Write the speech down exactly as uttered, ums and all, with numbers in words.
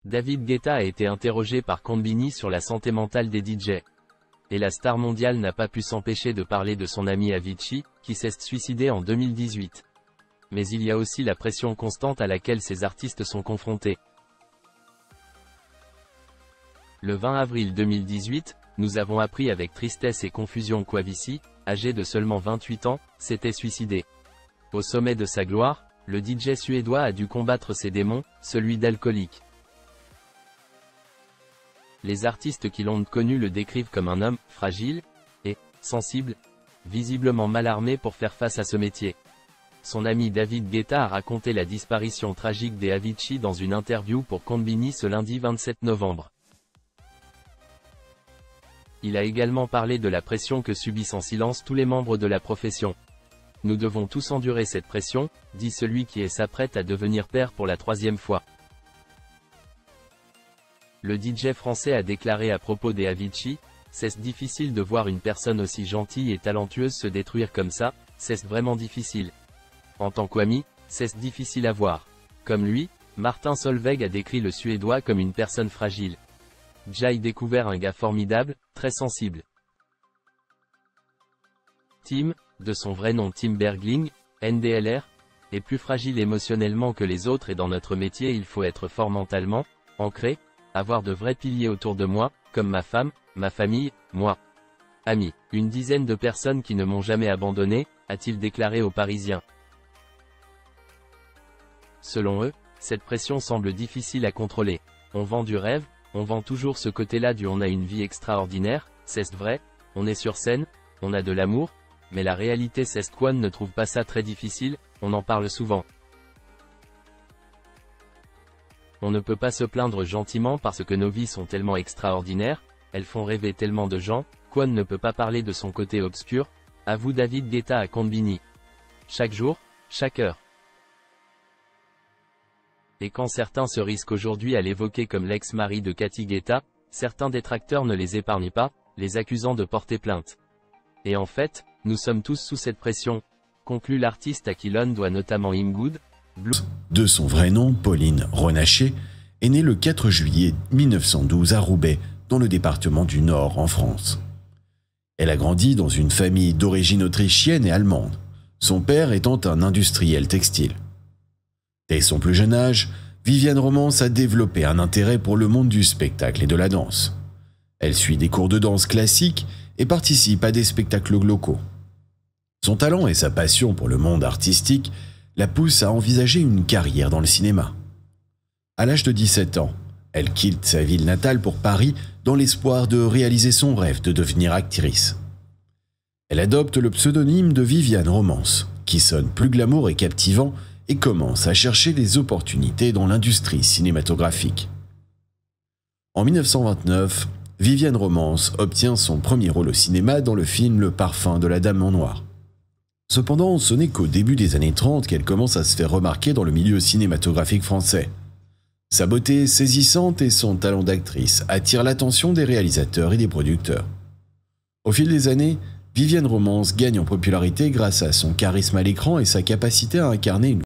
David Guetta a été interrogé par Konbini sur la santé mentale des D J. Et la star mondiale n'a pas pu s'empêcher de parler de son ami Avicii, qui s'est suicidé en deux mille dix-huit. Mais il y a aussi la pression constante à laquelle ces artistes sont confrontés. Le vingt avril deux mille dix-huit, nous avons appris avec tristesse et confusion qu'Avicii, âgé de seulement vingt-huit ans, s'était suicidé. Au sommet de sa gloire, le D J suédois a dû combattre ses démons, celui d'alcoolique. Les artistes qui l'ont connu le décrivent comme un homme fragile et sensible, visiblement mal armé pour faire face à ce métier. Son ami David Guetta a raconté la disparition tragique des Avicii dans une interview pour Konbini ce lundi vingt-sept novembre. Il a également parlé de la pression que subissent en silence tous les membres de la profession. Nous devons tous endurer cette pression, dit celui qui s'apprête à devenir père pour la troisième fois. Le D J français a déclaré à propos des Avicii, « C'est difficile de voir une personne aussi gentille et talentueuse se détruire comme ça, c'est vraiment difficile. En tant qu'ami, c'est difficile à voir. » Comme lui, Martin Solveig a décrit le Suédois comme une personne fragile. J'ai découvert un gars formidable, très sensible. Tim, de son vrai nom Tim Bergling, N D L R, est plus fragile émotionnellement que les autres et dans notre métier il faut être fort mentalement, ancré, avoir de vrais piliers autour de moi, comme ma femme, ma famille, moi. Amis, une dizaine de personnes qui ne m'ont jamais abandonné, a-t-il déclaré aux Parisiens. Selon eux, cette pression semble difficile à contrôler. On vend du rêve, on vend toujours ce côté-là du on a une vie extraordinaire, c'est vrai, on est sur scène, on a de l'amour, mais la réalité c'est quoi ne trouve pas ça très difficile, on en parle souvent. On ne peut pas se plaindre gentiment parce que nos vies sont tellement extraordinaires, elles font rêver tellement de gens, Kwon ne peut pas parler de son côté obscur, avoue David Guetta à Konbini. Chaque jour, chaque heure. Et quand certains se risquent aujourd'hui à l'évoquer comme l'ex-mari de Cathy Guetta, certains détracteurs ne les épargnent pas, les accusant de porter plainte. Et en fait, nous sommes tous sous cette pression, conclut l'artiste à qui l'on doit notamment I'm Good, Blue. De son vrai nom, Pauline Renaché, est née le quatre juillet mille neuf cent douze à Roubaix, dans le département du Nord, en France. Elle a grandi dans une famille d'origine autrichienne et allemande, son père étant un industriel textile. Dès son plus jeune âge, Viviane Romance a développé un intérêt pour le monde du spectacle et de la danse. Elle suit des cours de danse classique et participe à des spectacles locaux. Son talent et sa passion pour le monde artistique la pousse à envisager une carrière dans le cinéma. À l'âge de dix-sept ans, elle quitte sa ville natale pour Paris dans l'espoir de réaliser son rêve de devenir actrice. Elle adopte le pseudonyme de Viviane Romance, qui sonne plus glamour et captivant, et commence à chercher des opportunités dans l'industrie cinématographique. En mille neuf cent vingt-neuf, Viviane Romance obtient son premier rôle au cinéma dans le film Le Parfum de la Dame en Noir. Cependant, ce n'est qu'au début des années trente qu'elle commence à se faire remarquer dans le milieu cinématographique français. Sa beauté saisissante et son talent d'actrice attirent l'attention des réalisateurs et des producteurs. Au fil des années, Viviane Romance gagne en popularité grâce à son charisme à l'écran et sa capacité à incarner une